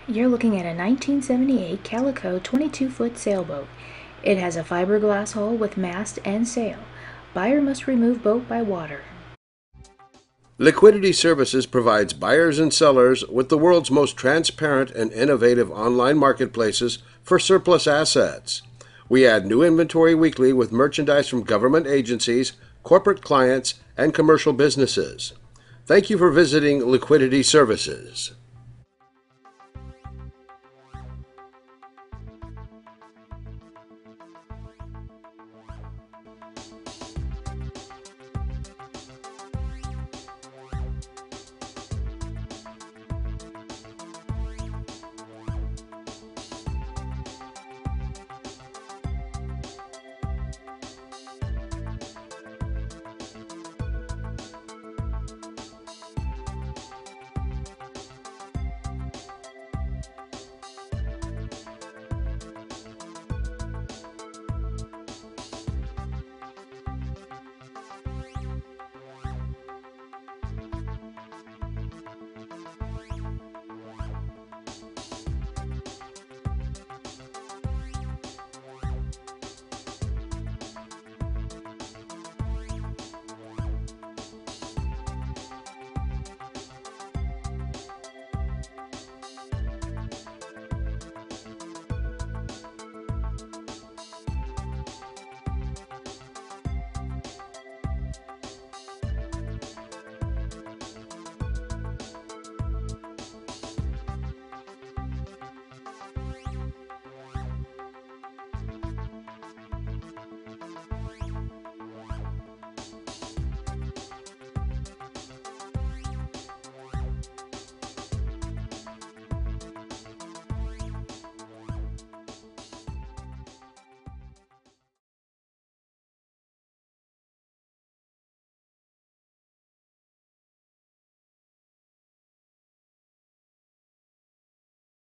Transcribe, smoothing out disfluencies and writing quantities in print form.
You're looking at a 1978 Calico 22-foot sailboat. It has a fiberglass hull with mast and sail. Buyer must remove boat by water. Liquidity Services provides buyers and sellers with the world's most transparent and innovative online marketplaces for surplus assets. We add new inventory weekly with merchandise from government agencies, corporate clients, and commercial businesses. Thank you for visiting Liquidity Services.